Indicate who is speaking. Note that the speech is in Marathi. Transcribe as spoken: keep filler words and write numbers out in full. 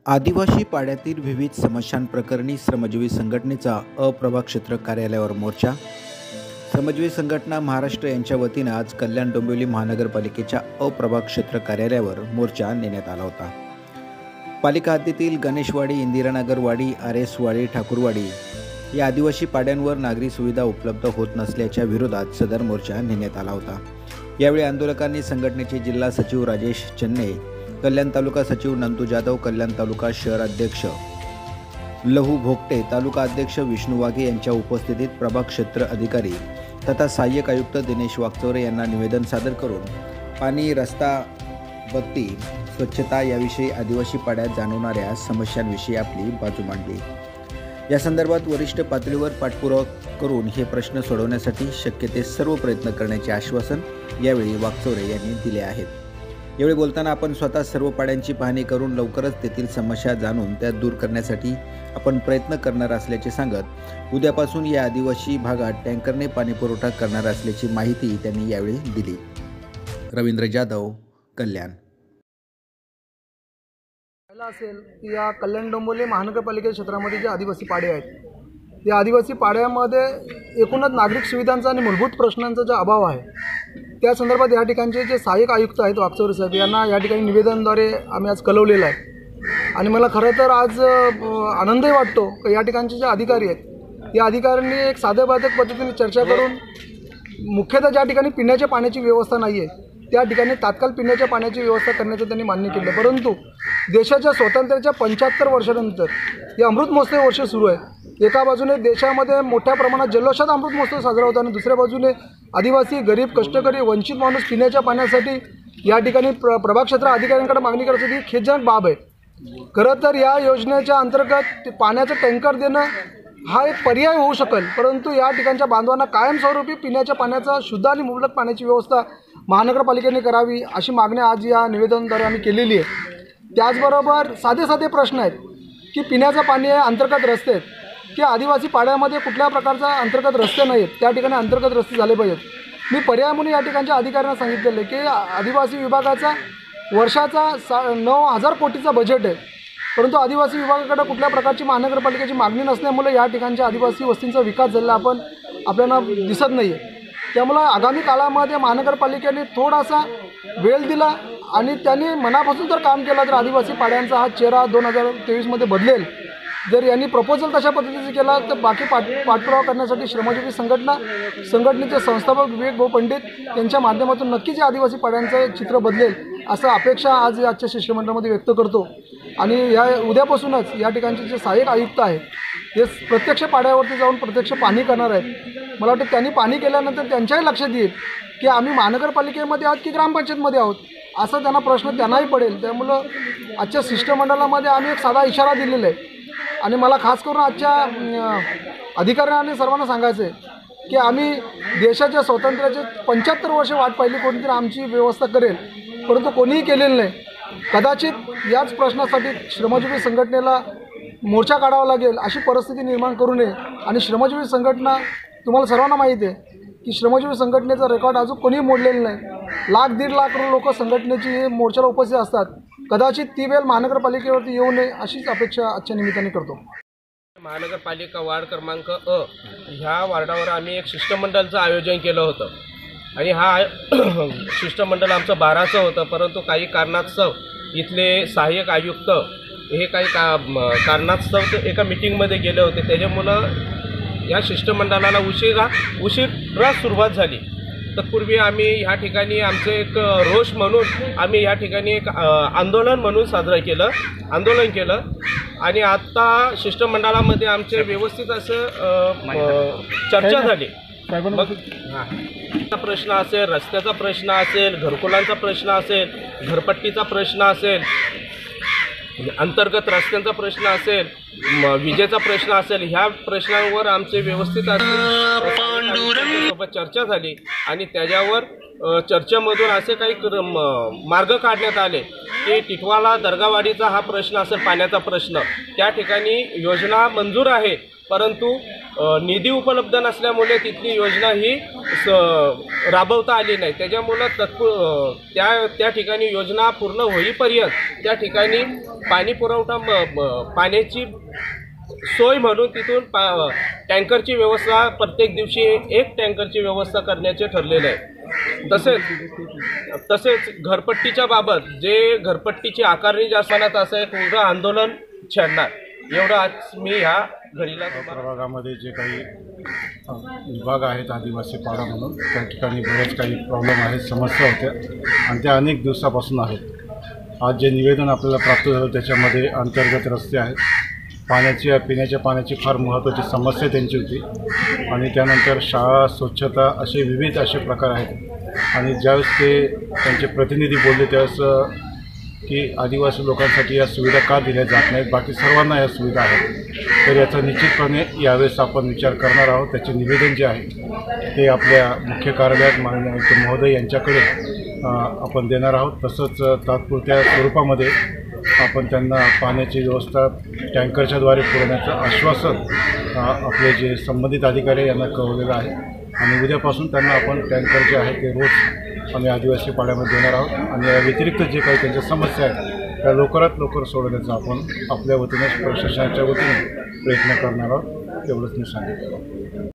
Speaker 1: आदिवासी पाड्यातील विविध समस्यांप्रकरणी श्रमजीवी संघटनेचा अप्रभाग क्षेत्र कार्यालयावर मोर्चा। श्रमजीवी संघटना महाराष्ट्र यांच्या वतीने आज कल्याण डोंबिवली महानगरपालिकेच्या अप्रभाग क्षेत्र कार्यालयावर मोर्चा नेण्यात आला होता। पालिका हद्दीतील गणेशवाडी, इंदिरानगरवाडी, आरेसवाडी, ठाकूरवाडी या आदिवासी पाड्यांवर नागरी सुविधा उपलब्ध होत नसल्याच्या विरोधात सदर मोर्चा नेण्यात आला होता। यावेळी आंदोलकांनी संघटनेचे जिल्हा सचिव राजेश चन्ने, कल्याण तालुका सचिव नंदू जाधव, कल्याण तालुका शहर अध्यक्ष लहू भोगटे, तालुका अध्यक्ष विष्णू वाघे यांच्या उपस्थितीत प्रभाग क्षेत्र अधिकारी तथा सहाय्यक आयुक्त दिनेश वागचौरे यांना निवेदन सादर करून पाणी, रस्ता, बत्ती, स्वच्छता याविषयी आदिवासी पाड्यात जाणवणाऱ्या समस्यांविषयी आपली बाजू मांडली। या संदर्भात वरिष्ठ पातळीवर पाठपुरावा करून हे प्रश्न सोडवण्यासाठी शक्य ते सर्व प्रयत्न करण्याचे आश्वासन यावेळी वागचौरे यांनी दिले आहेत। यावेळी बोलताना आपण स्वतः सर्व पाड्यांची पाहणी करून लवकरच तेथील समस्या जाणून त्या दूर करण्यासाठी आपण प्रयत्न करणार असल्याचे सांगत उद्यापासून या आदिवासी भागात टँकरने पाणी पुरवठा करणार असल्याची माहिती त्यांनी यावेळी दिली। रवींद्र जाधव, कल्याण।
Speaker 2: असेल की या कल्याण डोंबिवली महानगरपालिका क्षेत्रामध्ये जे आदिवासी पाडे आहेत, या आदिवासी पाड्यामध्ये एकूणच नागरिक सुविधांचा आणि मूलभूत प्रश्नांचा जो अभाव आहे, त्या संदर्भात या ठिकाणचे जे सहाय्यक आयुक्त आहेत वागचौरे साहेब यांना या ठिकाणी निवेदनद्वारे आम्ही आज कळवलेलं आहे। आणि मला खरं तर आज आनंदही वाटतो की या ठिकाणचे जे अधिकारी आहेत, या अधिकाऱ्यांनी एक साधेबाधक पद्धतीने चर्चा करून मुख्यतः ज्या ठिकाणी पिण्याच्या पाण्याची व्यवस्था नाही आहे त्या ठिकाणी तात्काळ पिण्याच्या पाण्याची व्यवस्था करण्याचं त्यांनी मान्य केलं। परंतु देशाच्या स्वातंत्र्याच्या पंच्याहत्तर वर्षानंतर हे अमृत महोत्सव वर्ष सुरू आहे। एका बाजूने देशामध्ये मोठ्या प्रमाणात जल्लोषात अमृत महोत्सव साजरा होता आणि दुसऱ्या बाजूने आदिवासी, गरीब, कष्टकरी, वंचित माणूस पिण्याच्या पाण्यासाठी या ठिकाणी प्र प्रभाग क्षेत्र अधिकाऱ्यांकडे मागणी करण्यासाठी ही खेदजनक बाब आहे। खरं तर या योजनेच्या अंतर्गत पाण्याचं टँकर देणं हा एक पर्याय होऊ शकेल, परंतु या ठिकाणच्या बांधवांना कायमस्वरूपी पिण्याच्या पाण्याचा शुद्ध आणि मुबलक पाण्याची व्यवस्था महानगरपालिकेने करावी अशी मागणी आज या निवेदनाद्वारे आम्ही केलेली आहे। त्याचबरोबर साधे साधे प्रश्न आहेत की पिण्याचं पाणी आहे, अंतर्गत रस्ते आहेत, की आदिवासी पाड्यामध्ये कुठल्या प्रकारचा अंतर्गत रस्ते नाही आहेत, त्या ठिकाणी अंतर्गत रस्ते झाले पाहिजेत। मी पर्याय म्हणून या ठिकाणच्या अधिकाऱ्यांना सांगितलेलं आहे की आदिवासी विभागाचा वर्षाचा सा नऊ हजार कोटीचा बजेट आहे, परंतु आदिवासी विभागाकडे कुठल्या प्रकारची महानगरपालिकेची मागणी नसल्यामुळे या ठिकाणच्या आदिवासी वस्तींचा विकास झालेला आपण आपल्याला दिसत नाही आहे। त्यामुळे आगामी काळामध्ये महानगरपालिकेने थोडासा वेळ दिला आणि त्यांनी मनापासून जर काम केलं तर आदिवासी पाड्यांचा हा चेहरा दोन हजार तेवीसमध्ये बदलेल। जर यांनी प्रपोजल तशा पद्धतीचा केला तर बाकी पाठ पाठपुरावा करण्यासाठी श्रमजीवी संघटना संघटनेचे संस्थापक विवेक भाऊ पंडित यांच्या माध्यमातून नक्कीच या आदिवासी पाड्यांचं चित्र बदलेल असं अपेक्षा आज आजच्या शिष्टमंडळामध्ये व्यक्त करतो। आणि या उद्यापासूनच या ठिकाणचे जे सहाय्यक आयुक्त आहेत ते प्रत्यक्ष पाड्यावरती जाऊन प्रत्यक्ष पाहणी करणार आहेत। मला वाटतं त्यांनी पाहणी केल्यानंतर त्यांच्याही लक्षात येईल की आम्ही महानगरपालिकेमध्ये आहोत की ग्रामपंचायतमध्ये आहोत असा त्यांना प्रश्न त्यांनाही पडेल। त्यामुळं आजच्या शिष्टमंडळामध्ये आम्ही एक साधा इशारा दिलेला आहे आणि मला खास करून आजच्या अधिकाऱ्यांना आणि सर्वांना सांगायचं आहे की आम्ही देशाच्या स्वातंत्र्याचे पंच्याहत्तर वर्ष वाट पाहिली, कोणीतरी आमची व्यवस्था करेल, परंतु कोणीही केलेलं नाही। कदाचित याच प्रश्नासाठी श्रमजीवी संघटनेला मोर्चा काढावा लागेल अशी परिस्थिती निर्माण करू नये। आणि श्रमजीवी संघटना तुम्हाला सर्वांना माहिती आहे की श्रमजीवी संघटनेचा रेकॉर्ड अजून कोणीही मोडलेलं नाही। लाख दीड लाख लोक संघटनेची मोर्चाला उपस्थित असतात, कदाचित ती वेळ महानगरपालिकेवरती येऊ नये अशीच अपेक्षा आजच्या निमित्ताने करतो।
Speaker 3: महानगरपालिका वार्ड क्रमांक अ ह्या वार्डावर आम्ही एक शिष्टमंडळाचं आयोजन केलं होतं आणि हा शिष्टमंडळ आमचं बाराचं होतं, परंतु काही कारणास्तव इथले सहाय्यक आयुक्त हे काही का कारणास्तव ते एका मिटिंगमध्ये गेले होते, त्याच्यामुळं या शिष्टमंडळाला उशिरा उशिरा सुरुवात झाली। तत्पूर्वी आम्ही ह्या ठिकाणी आमचं एक रोष म्हणून आम्ही या ठिकाणी एक आंदोलन म्हणून साजरं केलं आंदोलन केलं आणि आत्ता शिष्टमंडळामध्ये आमचे व्यवस्थित असं चर्चा झाली। मग हां प्रश्न असेल, रस्त्याचा प्रश्न असेल, घरकुलांचा प्रश्न असेल, घरपट्टीचा प्रश्न असेल, अंतर्गत रस्त्यांचा प्रश्न असेल, विजेचा प्रश्न असेल, ह्या प्रश्नांवर आमचे व्यवस्थित सोबत चर्चा झाली आणि त्याच्यावर चर्चेमधून असे काही मार्ग काढण्यात आले की टिटवाळा दर्गावाडीचा हा प्रश्न असेल, पाण्याचा प्रश्न, त्या ठिकाणी योजना मंजूर आहे, परंतु अ, निधी उपलब्ध नसल्यामुळे तिथली योजना ही स राबवता आली नाही. त्याच्यामुळं तत्पू अ, त्या त्या ठिकाणी योजना पूर्ण होईपर्यंत त्या ठिकाणी पाणी पुरवठा म म पाण्याची सोय म्हणून तिथून पा टँकरची व्यवस्था प्रत्येक दिवशी एक टँकरची व्यवस्था करण्याचे ठरलेले आहे. तसेच तसेच घरपट्टीच्या बाबत जे घरपट्टीची आकारणी जी असताना तसं एक उग्र आंदोलन छेडणार एवढं आज मी ह्या घडीला
Speaker 4: प्रभागामध्ये जे काही अ, विभाग आहेत आदिवासी पाडा म्हणून त्या ठिकाणी बरेच काही प्रॉब्लेम आहेत, समस्या होत्या आणि त्या अनेक दिवसापासून आहेत. आज जे निवेदन आपल्याला प्राप्त झालं त्याच्यामध्ये अंतर्गत रस्ते आहेत, पाण्याची पिण्याच्या पाण्याची फार महत्त्वाची समस्या त्यांची होती आणि त्यानंतर शाळा स्वच्छता असे विविध असे प्रकार आहेत. आणि ज्यावेळेस ते त्यांचे प्रतिनिधी बोलले त्यावेळेस की आदिवासी लोकांसाठी या सुविधा का दिल्या जात नाहीत, बाकी सर्वांना या सुविधा आहेत, तर याचा निश्चितपणे यावेळेस आपण विचार करणार आहोत. त्याचे निवेदन जे आहे ते आपल्या मुख्य कार्यालयात माननीय आयुक्त महोदय यांच्याकडे आपण देणार आहोत. तसंच तात्पुरत्या स्वरूपामध्ये आपण त्यांना पाण्याची व्यवस्था टँकरच्याद्वारे पुरवण्याचं आश्वासन आपले जे संबंधित अधिकारी यांना कळवलेलं आहे आणि उद्यापासून त्यांना आपण टँकर जे आहे ते रोज आम्ही आदिवासी पाड्यामध्ये देणार आहोत आणि या व्यतिरिक्त जे काही त्यांच्या समस्या आहेत त्या लवकरात लवकर सोडवण्याचा आपण आपल्या वतीने प्रशासनाच्या वतीने प्रयत्न करणार आहोत. एवढंच मी सांगितलं.